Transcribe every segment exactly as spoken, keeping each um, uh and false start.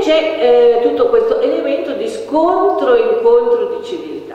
c'è eh, tutto questo elemento di scontro e incontro di civiltà.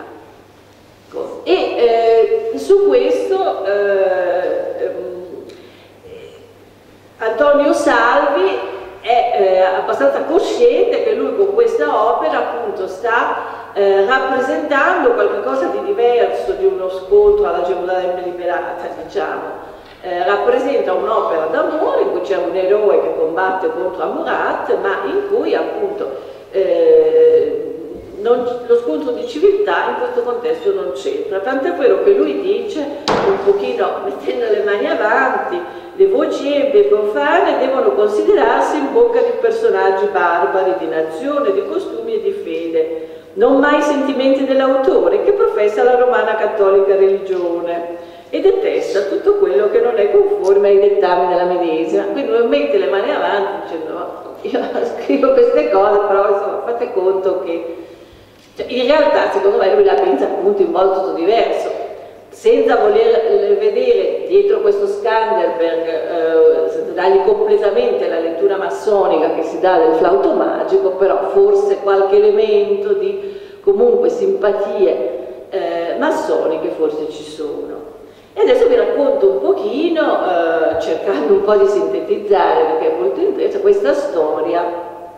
E eh, su questo eh, ehm, Antonio Salvi è eh, abbastanza cosciente che lui con questa opera appunto sta eh, rappresentando qualcosa di diverso di uno scontro alla Gerusalemme liberata, diciamo. Eh, rappresenta un'opera d'amore in cui c'è un eroe che combatte contro Amurat, ma in cui appunto eh, non, lo scontro di civiltà in questo contesto non c'entra. Tant'è vero che lui dice, un pochino mettendo le mani avanti, le voci empe e profane devono considerarsi in bocca di personaggi barbari, di nazione, di costumi e di fede, non mai sentimenti dell'autore che professa la romana cattolica religione e detesta tutto quello che non è conforme ai dettami della medesima. Quindi non mette le mani avanti dicendo no, io scrivo queste cose, però insomma fate conto che cioè, in realtà secondo me lui la pensa appunto in modo diverso, senza voler vedere dietro questo Skanderberg, eh, senza dargli completamente la lettura massonica che si dà del flauto magico, però forse qualche elemento di comunque simpatie eh, massoniche forse ci sono. E adesso vi racconto un pochino, eh, cercando un po' di sintetizzare, perché è molto intensa, questa storia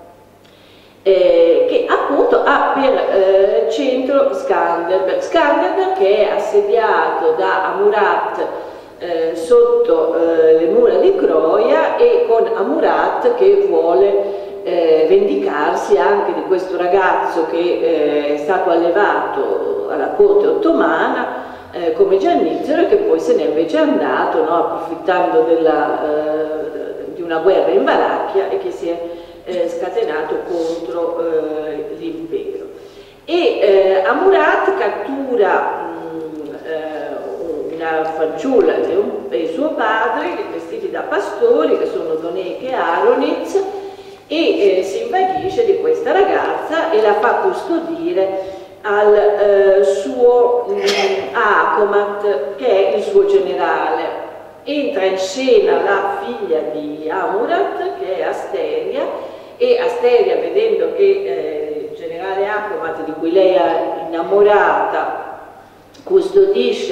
eh, che appunto ha per eh, centro Skanderberg. Skanderberg che è assediato da Amurat eh, sotto eh, le mura di Croia e con Amurat che vuole eh, vendicarsi anche di questo ragazzo che eh, è stato allevato alla corte ottomana Eh, come Giannizzero e che poi se n'è invece andato, no, approfittando della, eh, di una guerra in Valacchia e che si è eh, scatenato contro eh, l'impero. E eh, Amurat cattura mh, eh, una fanciulla e, un, e suo padre vestiti da pastori che sono Doneche e Aronitz e eh, si invaghisce di questa ragazza e la fa custodire al eh, suo mh, Acomat, che è il suo generale. Entra in scena la figlia di Amurat, che è Asteria, e Asteria, vedendo che eh, il generale Acomat, di cui lei è innamorata, custodisce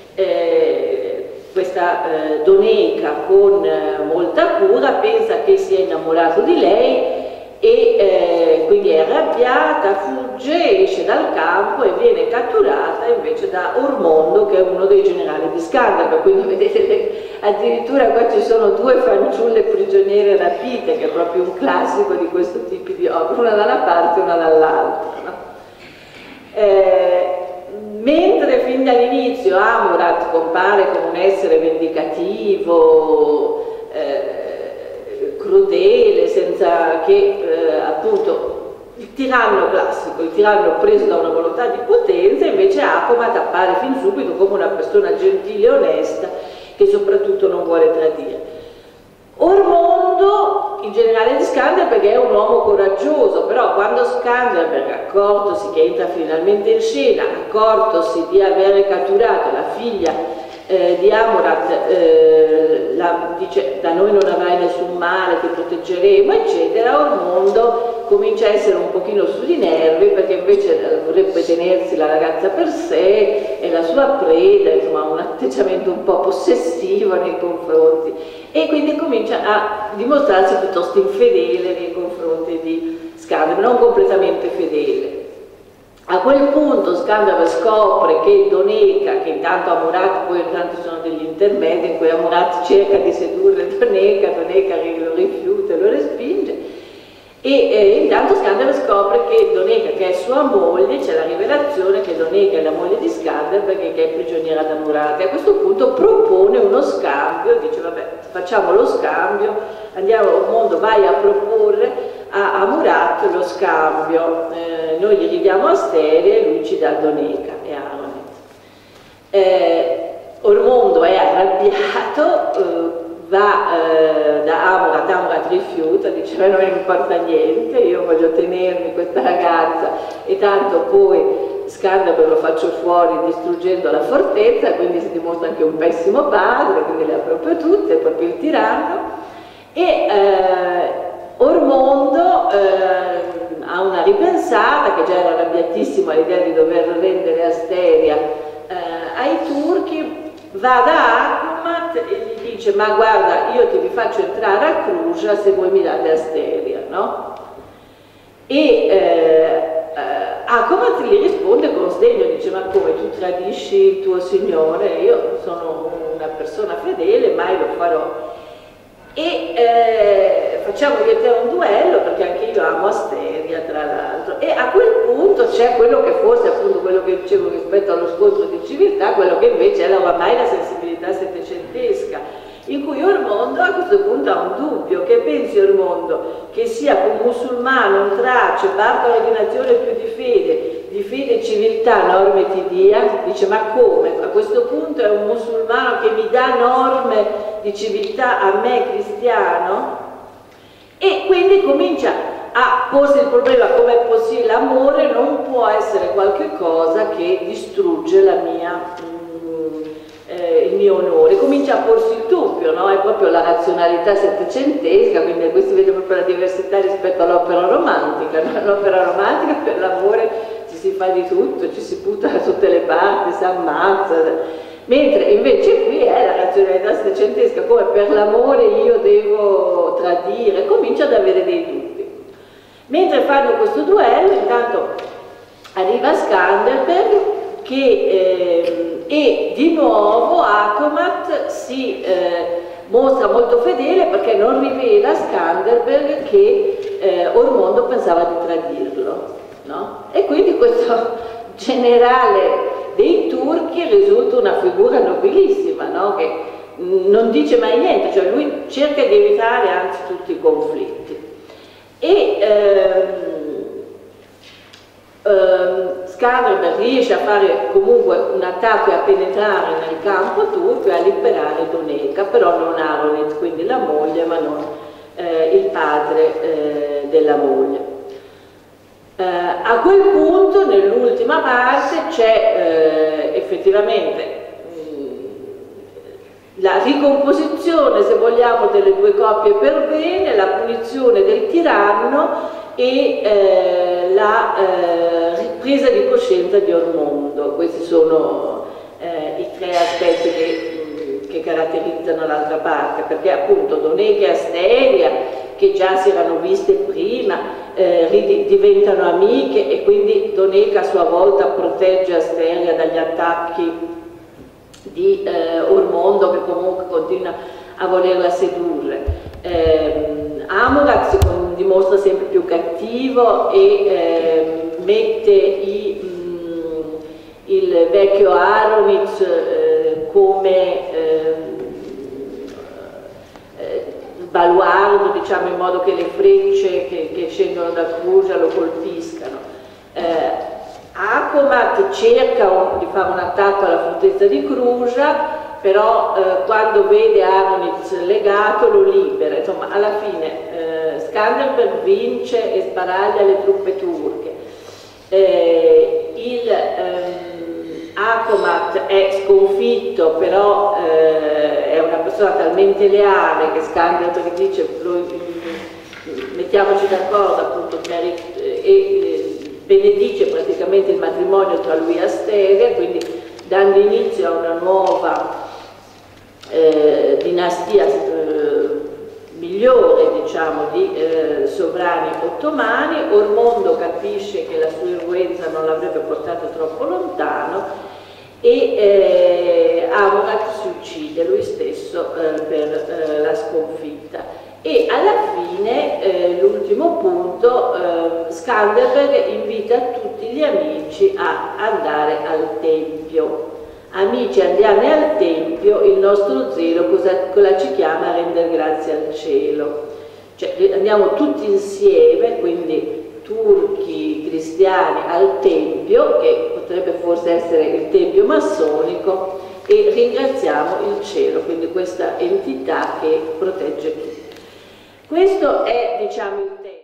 eh, questa eh, Doneca con eh, molta cura, pensa che sia innamorato di lei e eh, quindi è arrabbiata, fugge, esce dal campo e viene catturata invece da Ormondo, che è uno dei generali di Skanderberg. Quindi vedete, addirittura qua ci sono due fanciulle prigioniere rapite, che è proprio un classico di questo tipo di opera, una da una parte e una dall'altra, no? eh, mentre fin dall'inizio Amurat compare come un essere vendicativo, eh, crudele, senza che eh, appunto il tiranno classico, il tiranno preso da una volontà di potenza, invece Acomat appare fin subito come una persona gentile e onesta che soprattutto non vuole tradire. Ormondo, il generale di Skanderberg, è un uomo coraggioso, però quando Skanderberg, accortosi che entra finalmente in scena, accortosi di avere catturato la figlia Eh, di Amurat, eh, la, dice da noi non avrai nessun male, ti proteggeremo eccetera, Ormondo comincia a essere un pochino sui nervi perché invece vorrebbe tenersi la ragazza per sé e la sua preda, insomma un atteggiamento un po' possessivo nei confronti e quindi comincia a dimostrarsi piuttosto infedele nei confronti di Skanderberg, non completamente fedele. A quel punto Skanderberg scopre che Doneca, che intanto Amurat, poi intanto sono degli intermedi in cui Amurat cerca di sedurre Doneca, Doneca lo rifiuta e lo respinge, e eh, intanto Skanderberg scopre che Doneca, che è sua moglie, c'è la rivelazione che Doneca è la moglie di Skanderberg e che è prigioniera da Amurat, e a questo punto propone uno scambio, dice vabbè facciamo lo scambio, andiamo al mondo, vai a proporre a Amurat lo scambio, eh, noi gli ridiamo Asteria e lui ci dà Doneca e Aronitz. Eh, Ormondo è arrabbiato, eh, va eh, da Amurat, Amurat rifiuta, dice a noi non importa niente, io voglio tenermi questa ragazza e tanto poi Skanderberg lo faccio fuori distruggendo la fortezza, quindi si dimostra anche un pessimo padre, quindi le ha proprio tutte, è proprio il tiranno. E eh, Ormondo eh, ripensata, che già era arrabbiatissimo all'idea di dover rendere Asteria eh, ai turchi, va da Achomat e gli dice: ma guarda, io ti rifaccio entrare a Cruscia se voi mi date Asteria, no? E eh, Achomat gli risponde con sdegno, dice: ma come, tu tradisci il tuo signore? Io sono una persona fedele, mai lo farò. E eh, facciamo io e te un duello, perché anche io amo Asteria, tra l'altro. E a quel punto c'è quello che forse, appunto, quello che dicevo rispetto allo scontro di civiltà, quello che invece era oramai la sensibilità settecentesca, in cui Ormondo a questo punto ha un dubbio. Che pensi Ormondo? Che sia un musulmano, un trace, barbaro di nazione più di fede, di fede e civiltà, norme ti dia? Dice: ma come? A questo punto è un musulmano che mi dà norme di civiltà a me cristiano? E quindi comincia a porsi il problema: com'è possibile? L'amore non può essere qualche cosa che distrugge la mia, mm, eh, il mio onore. Comincia a porsi il dubbio, no? È proprio la razionalità settecentesca, quindi qui si vede proprio la diversità rispetto all'opera romantica, no? L'opera romantica, per l'amore ci si fa di tutto, ci si butta da tutte le parti, si ammazza. Mentre invece qui è la razionalità settecentesca, come per l'amore io devo tradire, comincia ad avere dei dubbi. Mentre fanno questo duello, intanto arriva Skanderbeg che, eh, e di nuovo Achomat si eh, mostra molto fedele, perché non rivela a Skanderbeg che eh, Ormondo pensava di tradirlo, no? E quindi questo generale dei turchi risulta una figura nobilissima, no? Che non dice mai niente, cioè lui cerca di evitare anzi tutti i conflitti. E ehm, ehm, Skanderbeg riesce a fare comunque un attacco e a penetrare nel campo turco e a liberare Doneca, però non Aronit, quindi la moglie, ma non eh, il padre eh, della moglie. Uh, a quel punto, nell'ultima parte, c'è uh, effettivamente mh, la ricomposizione, se vogliamo, delle due coppie per bene, la punizione del tiranno e uh, la uh, ripresa di coscienza di Ormondo. Questi sono uh, i tre aspetti che, mh, che caratterizzano l'altra parte, perché appunto Doneca e Asteria, che già si erano viste prima, eh, diventano amiche, e quindi Doneca a sua volta protegge Asteria dagli attacchi di eh, Ormondo, che comunque continua a volerla sedurre. Eh, Amurath si dimostra sempre più cattivo e eh, mette i, mh, il vecchio Aronit eh, come eh, baluardo, diciamo, in modo che le frecce che, che scendono da Cruscia lo colpiscano. Eh, Achomat cerca un, di fare un attacco alla fortezza di Cruscia, però eh, quando vede Aronit legato lo libera. Insomma, alla fine eh, Skanderbeg vince e sbaraglia le truppe turche. Eh, il, ehm, Achomat è sconfitto, però eh, è una persona talmente leale che Skanderbeg dice: mettiamoci d'accordo, appunto, e eh, benedice praticamente il matrimonio tra lui e Asteria, quindi dando inizio a una nuova eh, dinastia eh, migliore, diciamo, di eh, sovrani ottomani. Ormondo capisce che la sua irruenza non l'avrebbe portato troppo lontano e eh, Amurath si uccide lui stesso eh, per eh, la sconfitta. E alla fine, eh, l'ultimo punto, eh, Skanderbeg invita tutti gli amici a andare al Tempio. Amici, andiamo al Tempio, il nostro zelo cosa, cosa ci chiama a rendere grazie al cielo. Cioè andiamo tutti insieme, quindi turchi, cristiani, al Tempio, che potrebbe forse essere il Tempio massonico, e ringraziamo il cielo, quindi questa entità che protegge tutti. Questo è, diciamo, il tema.